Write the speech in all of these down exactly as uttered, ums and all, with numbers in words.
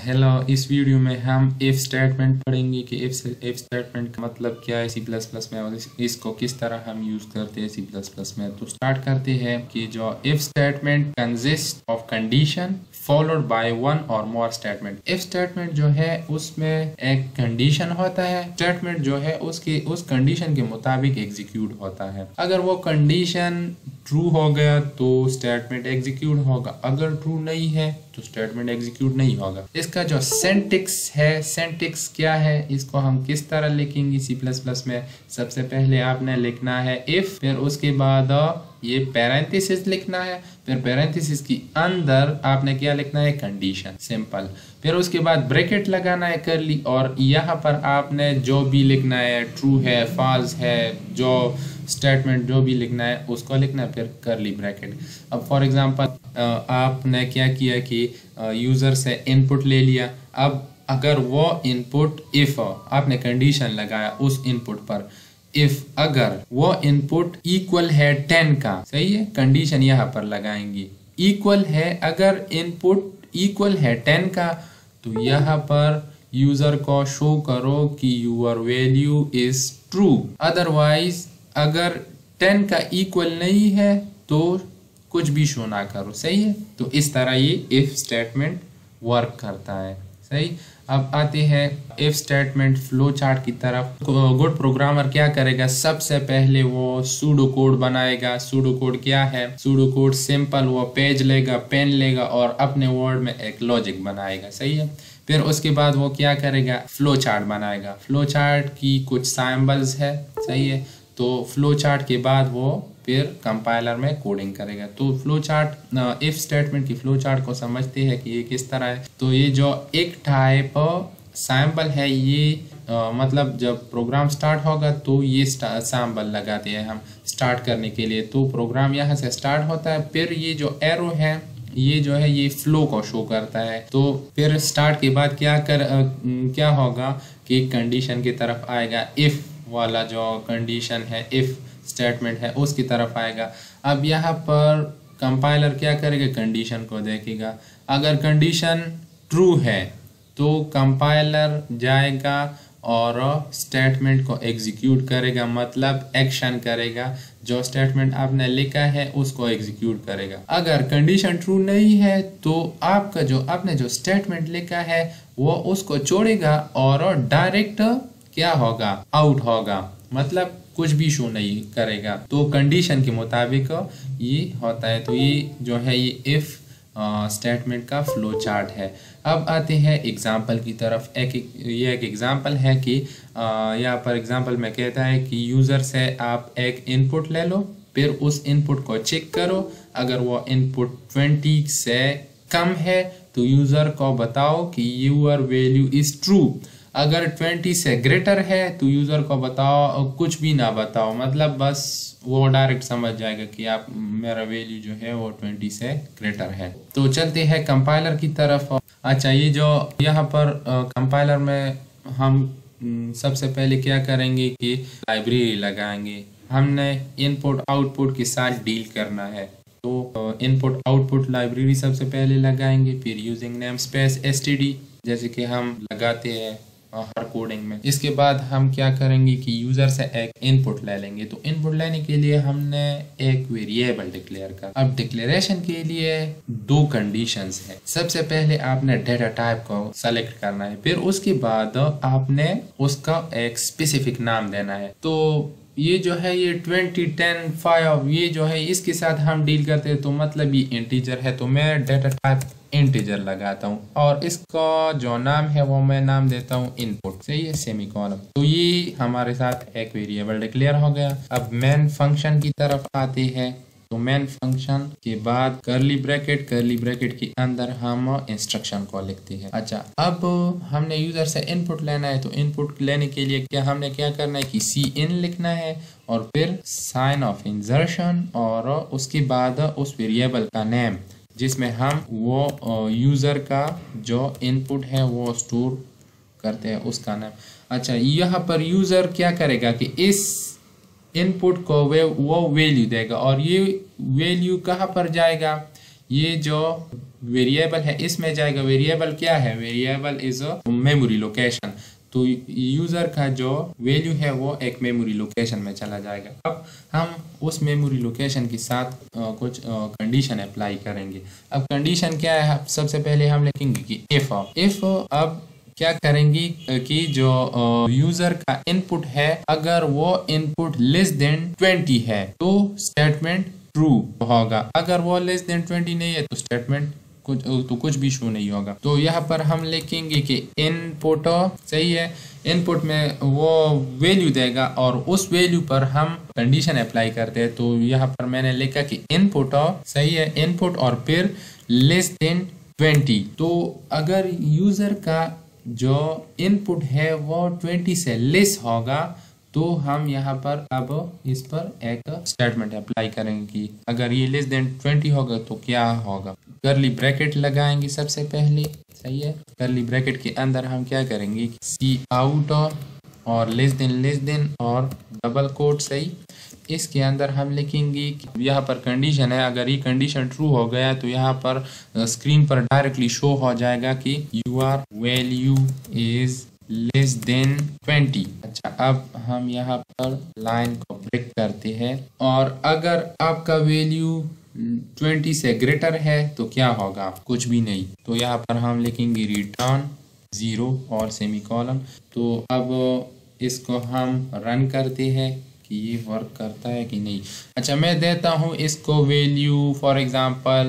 Hello, इस video में हम इफ स्टेटमेंट पढ़ेंगे कि इफ इफ स्टेटमेंट का मतलब क्या है सी प्लस प्लस में और इसको किस तरह हम यूज करते हैं सी प्लस प्लस में। तो स्टार्ट करते हैं कि जो if statement consist of condition followed by one और मोर स्टेटमेंट। इफ स्टेटमेंट जो है उसमें एक कंडीशन होता है, स्टेटमेंट जो है उसके उस कंडीशन के मुताबिक एग्जीक्यूट होता है। अगर वो कंडीशन ट्रू हो गया तो स्टेटमेंट एग्जीक्यूट होगा, अगर ट्रू नहीं है तो स्टेटमेंट एग्जीक्यूट नहीं होगा। इसका जो सिंटैक्स है, सिंटैक्स क्या है, इसको हम किस तरह लिखेंगे सी प्लस प्लस में। सबसे पहले आपने लिखना है इफ, फिर उसके बाद ये पैरेंथेसिस लिखना है, फिर पैरेंथेसिस की अंदर आपने क्या लिखना है, कंडीशन, सिंपल। फिर उसके बाद ब्रैकेट लगाना है करली, और यहाँ पर आपने जो भी लिखना है, ट्रू है, फॉल्स है, जो स्टेटमेंट जो भी लिखना है उसको लिखना है, फिर करली ब्रैकेट। अब फॉर एग्जांपल आपने क्या किया कि यूज़र से इनपुट ले लिया। अब अगर वो इनपुट इफ आपने कंडीशन लगाया उस इनपुट पर, इफ अगर वो इनपुट इक्वल है टेन का, सही है, कंडीशन यहाँ पर लगाएंगे इक्वल है। अगर इनपुट इक्वल है टेन का तो यहाँ पर यूजर को शो करो कि your value is true. Otherwise अगर टेन का इक्वल नहीं है तो कुछ भी शो ना करो, सही है। तो इस तरह ये इफ स्टेटमेंट वर्क करता है, सही। अब आते हैं इफ स्टेटमेंट फ्लो चार्ट की तरफ। गुड प्रोग्रामर क्या करेगा, सबसे पहले वो सूडो कोड बनाएगा। सूडो कोड क्या है, सूडो कोड सिंपल, वो पेज लेगा, पेन लेगा और अपने वर्ड में एक लॉजिक बनाएगा, सही है। फिर उसके बाद वो क्या करेगा, फ्लो चार्ट बनाएगा। फ्लो चार्ट की कुछ सिंबल्स है, सही है। तो फ्लो चार्ट के बाद वो फिर कंपाइलर में कोडिंग करेगा। तो फ्लो चार्ट, इफ स्टेटमेंट की फ्लो चार्ट को समझते हैं कि ये किस तरह है। तो ये जो एक टाइप सैम्पल है, ये आ, मतलब जब प्रोग्राम स्टार्ट होगा तो ये सैम्पल लगाते हैं हम स्टार्ट करने के लिए। तो प्रोग्राम यहाँ से स्टार्ट होता है, फिर ये जो एरो है ये जो है ये फ्लो को शो करता है। तो फिर स्टार्ट के बाद क्या कर आ, क्या होगा कि कंडीशन की तरफ आएगा, इफ वाला जो कंडीशन है, इफ स्टेटमेंट है उसकी तरफ आएगा। अब यहाँ पर कंपाइलर क्या करेगा, कंडीशन को देखेगा। अगर कंडीशन ट्रू है तो कंपाइलर जाएगा और स्टेटमेंट को एग्जीक्यूट करेगा, मतलब एक्शन करेगा, जो स्टेटमेंट आपने लिखा है उसको एग्जीक्यूट करेगा। अगर कंडीशन ट्रू नहीं है तो आपका जो आपने जो स्टेटमेंट लिखा है वो उसको छोड़ेगा और डायरेक्ट क्या होगा, आउट होगा, मतलब कुछ भी शो नहीं करेगा। तो कंडीशन के मुताबिक ये होता है। तो ये जो है ये इफ स्टेटमेंट का फ्लो चार्ट है। अब आते हैं एग्जाम्पल की तरफ। एक ये एक एग्जाम्पल है कि यहाँ पर एग्जाम्पल में कहता है कि यूज़र से आप एक इनपुट ले लो, फिर उस इनपुट को चेक करो। अगर वो इनपुट ट्वेंटी से कम है तो यूज़र को बताओ कि यूर वैल्यू इज ट्रू। अगर ट्वेंटी से ग्रेटर है तो यूज़र को बताओ, कुछ भी ना बताओ, मतलब बस वो डायरेक्ट समझ जाएगा कि आप मेरा वैल्यू जो है वो ट्वेंटी से ग्रेटर है। तो चलते हैं कंपाइलर की तरफ। अच्छा, ये जो यहाँ पर कंपाइलर में हम सबसे पहले क्या करेंगे कि लाइब्रेरी लगाएंगे। हमने इनपुट आउटपुट के साथ डील करना है, तो इनपुट आउटपुट लाइब्रेरी सबसे पहले लगाएंगे। फिर using namespace S T D जैसे कि हम लगाते हैं हर कोडिंग में। इसके बाद हम क्या करेंगे कि यूजर से एक इनपुट ले लेंगे। तो इनपुट लेने के लिए हमने एक वेरिएबल डिक्लेयर कर। अब डिक्लेरेशन के लिए दो कंडीशंस है। सबसे पहले आपने डेटा टाइप को सेलेक्ट करना है, फिर उसके बाद आपने उसका एक स्पेसिफिक नाम देना है। तो ये जो है ये ट्वेंटी टेन फाइव ये जो है इसके साथ हम डील करते हैं, तो मतलब ये इंटीजर है, तो मैं डेटा टाइप इंटीजर लगाता हूँ और इसका जो नाम है वो मैं नाम देता हूँ इनपुट, सही है, सेमीकोलन। तो ये हमारे साथ एक वेरिएबल डिक्लेयर हो गया। अब मेन फंक्शन की तरफ आते हैं। तो मेन फंक्शन के बाद करली ब्रैकेट, करली ब्रैकेट के अंदर हम इंस्ट्रक्शन को लिखते हैं। अच्छा, अब हमने यूजर से इनपुट लेना है, तो इनपुट लेने के लिए क्या हमने क्या करना है कि सी इन लिखना है और फिर साइन ऑफ इंसर्शन और उसके बाद उस वेरिएबल का नेम जिसमें हम वो यूजर का जो इनपुट है वो स्टोर करते हैं उसका नाम। अच्छा, यहाँ पर यूजर क्या करेगा कि इस इनपुट को वो वैल्यू देगा और ये वैल्यू कहाँ पर जाएगा, ये जो वेरिएबल है इसमें जाएगा। वेरिएबल क्या है? Variable is a memory location. तो यूजर का जो वैल्यू है वो एक मेमोरी लोकेशन में चला जाएगा। अब हम उस मेमोरी लोकेशन के साथ आ, कुछ कंडीशन अप्लाई करेंगे। अब कंडीशन क्या है? सबसे पहले हम लिखेंगे कि इफ इफ अब क्या करेंगी कि जो यूजर का इनपुट है अगर वो इनपुट लेस देन ट्वेंटी है तो स्टेटमेंट ट्रू होगा। अगर वो लेस देन ट्वेंटी नहीं है तो स्टेटमेंट कुछ तो कुछ भी शो नहीं होगा। तो यहाँ पर हम लिखेंगे कि इनपुट सही है, इनपुट में वो वैल्यू देगा और उस वैल्यू पर हम कंडीशन अप्लाई करते हैं। तो यहाँ पर मैंने लिखा कि इनपुट सही है, इनपुट और फिर लेस देन ट्वेंटी। तो अगर यूजर का जो इनपुट है वो ट्वेंटी से लेस होगा तो हम यहाँ पर अब इस पर एक स्टेटमेंट अप्लाई करेंगे कि अगर ये लेस देन ट्वेंटी होगा तो क्या होगा। करली ब्रैकेट लगाएंगे सबसे पहले, सही है। करली ब्रैकेट के अंदर हम क्या करेंगे, सी आउट और लेस देन लेस देन और डबल कोट, सही। इसके अंदर हम लिखेंगे यहाँ पर कंडीशन है, अगर ये कंडीशन ट्रू हो गया तो यहाँ पर स्क्रीन पर डायरेक्टली शो हो जाएगा कि your value is less than twenty. अच्छा, अब हम यहाँ पर लाइन को ब्रेक करते हैं और अगर आपका वैल्यू ट्वेंटी से ग्रेटर है तो क्या होगा, कुछ भी नहीं। तो यहाँ पर हम लिखेंगे रिटर्न जीरो और सेमीकोलन। तो अब इसको हम रन करते हैं कि ये वर्क करता है कि नहीं। अच्छा, मैं देता हूँ इसको वैल्यू फॉर एग्जांपल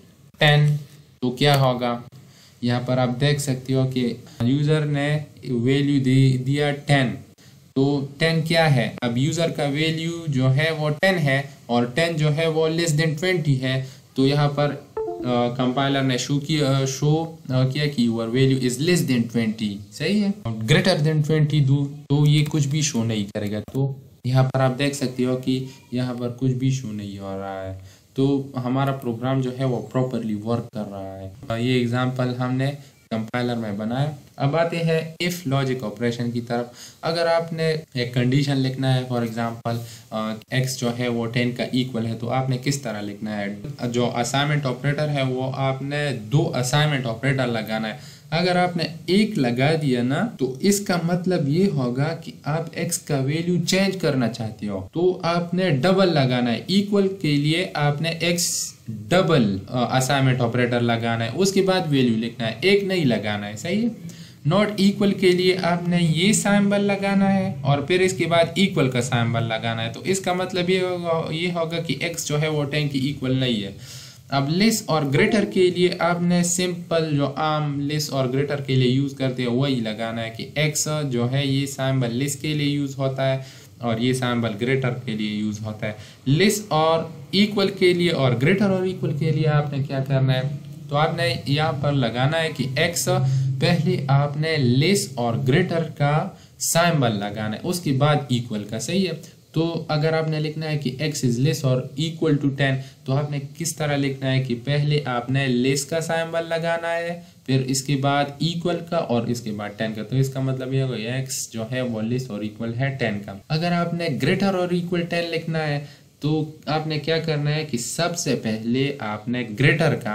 टेन, तो क्या होगा। यहाँ पर आप देख सकते हो कि यूज़र ने वैल्यू दे दिया टेन। तो टेन क्या है, अब यूज़र का वैल्यू जो है वो टेन है और टेन जो है वो लेस देन ट्वेंटी है। तो यहाँ पर कंपाइलर ने शो किया शो किया कि your value is less than twenty, सही है। ग्रेटर देन ट्वेंटी दो तो ये कुछ भी शो नहीं करेगा। तो यहाँ पर आप देख सकते हो कि यहाँ पर कुछ भी शो नहीं हो रहा है। तो हमारा प्रोग्राम जो है वो प्रॉपरली वर्क कर रहा है। ये एग्जांपल हमने कंपाइलर में बनाया। अब आते हैं इफ लॉजिक ऑपरेशन की तरफ। अगर आपने एक कंडीशन लिखना है, फॉर एग्जांपल एक्स जो है वो टेन का इक्वल है, तो आपने किस तरह लिखना है। जो असाइनमेंट ऑपरेटर है वो आपने दो असाइनमेंट ऑपरेटर लगाना है। अगर आपने एक लगा दिया ना तो इसका मतलब ये होगा कि आप x का वैल्यू चेंज करना चाहते हो, तो आपने डबल लगाना है। इक्वल के लिए आपने x डबल असाइनमेंट ऑपरेटर लगाना है, उसके बाद वैल्यू लिखना है, एक नहीं लगाना है, सही है। नॉट इक्वल के लिए आपने ये सिंबल लगाना है और फिर इसके बाद इक्वल का सिंबल लगाना है। तो इसका मतलब ये होगा ये होगा कि x जो है वो टेन की इक्वल नहीं है। अब लेस और ग्रेटर के लिए आपने सिंपल जो आम लेस और ग्रेटर के लिए यूज़ करते हैं वही लगाना है कि x जो है ये सिंबल लेस के लिए यूज़ होता है और ये सिंबल ग्रेटर के लिए यूज़ होता है। लेस और इक्वल के लिए और ग्रेटर और इक्वल के लिए आपने क्या करना है, तो आपने यहाँ पर लगाना है कि x पहले आपने लेस और ग्रेटर का सिंबल लगाना है, उसके बाद इक्वल का, सही है। तो अगर आपने लिखना है कि x इज लेस और इक्वल टू टेन तो आपने किस तरह लिखना है कि पहले आपने लेस का सिंबल लगाना है, फिर इसके बाद इक्वल का और इसके बाद टेन का। तो इसका मतलब ये होगा x जो है वो लेस और इक्वल है टेन का। अगर आपने ग्रेटर और इक्वल टेन लिखना है तो आपने क्या करना है कि सबसे पहले आपने ग्रेटर का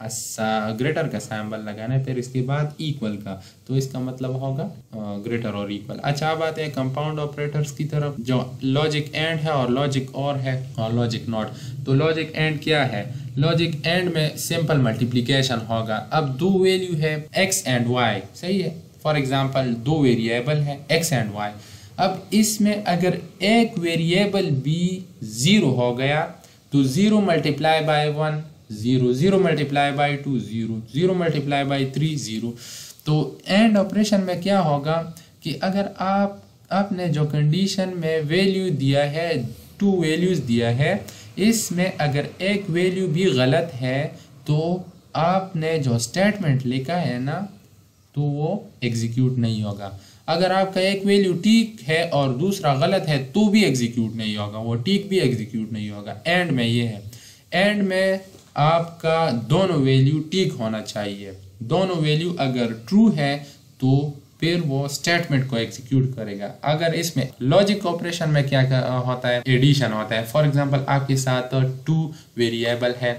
ग्रेटर का सिंबल लगाना है, फिर इसके बाद इक्वल का। तो इसका मतलब होगा ग्रेटर और इक्वल। अच्छा, अब आते हैं कंपाउंड ऑपरेटर्स की तरफ, जो लॉजिक एंड है और लॉजिक और है और लॉजिक नॉट। तो लॉजिक एंड क्या है, लॉजिक एंड में सिंपल मल्टीप्लिकेशन होगा। अब दो वैल्यू है x एंड y, सही है। फॉर एग्जांपल दो वेरिएबल है x एंड y। अब इसमें अगर एक वेरिएबल भी जीरो हो गया तो zero multiply by one zero, zero multiply by two zero, zero multiply by three zero. तो एंड ऑपरेशन में क्या होगा कि अगर आप आपने जो कंडीशन में वैल्यू दिया है, टू वैल्यूज दिया है, इसमें अगर एक वैल्यू भी गलत है तो आपने जो स्टेटमेंट लिखा है ना तो वो एग्जीक्यूट नहीं होगा। अगर आपका एक वैल्यू ठीक है और दूसरा गलत है तो भी एग्जीक्यूट नहीं होगा, वो ठीक भी एग्जीक्यूट नहीं होगा। एंड में ये है, एंड में आपका दोनों वैल्यू ठीक होना चाहिए। दोनों वैल्यू अगर ट्रू है तो फिर वो स्टेटमेंट को एग्जीक्यूट करेगा। अगर इसमें लॉजिक ऑपरेशन में क्या होता है, एडिशन होता है। फॉर एग्जांपल आपके साथ टू वेरिएबल है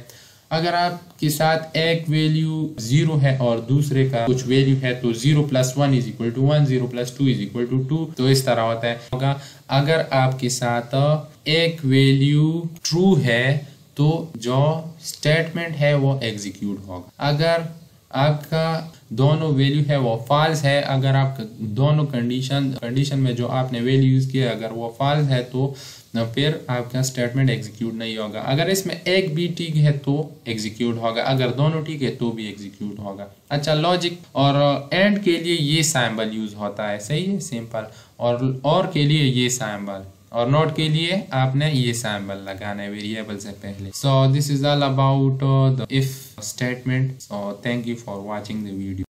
अगर आपके साथ एक वैल्यू जीरो है और दूसरे का कुछ वैल्यू है तो zero plus one is equal to one, zero plus two is equal to two, तो इस तरह होता है होगा। अगर आपके साथ एक वैल्यू ट्रू है तो जो स्टेटमेंट है वो एग्जीक्यूट होगा। अगर आपका दोनों वैल्यू है वो फॉल्स है, अगर आपका दोनों कंडीशन कंडीशन में जो आपने वैल्यू यूज किया अगर वो फॉल्स है तो फिर आपका स्टेटमेंट एग्जीक्यूट नहीं होगा। अगर इसमें एक भी ठीक है तो एग्जीक्यूट होगा, अगर दोनों ठीक है तो भी एग्जीक्यूट होगा। अच्छा, लॉजिक और एंड के लिए ये सिंबल यूज होता है, सही है, सिंपल। और और के लिए ये सिंबल, और नॉट के लिए आपने ये सिंबल लगाना है वेरिएबल से पहले। So this is all about the if statement. So thank you for watching the video.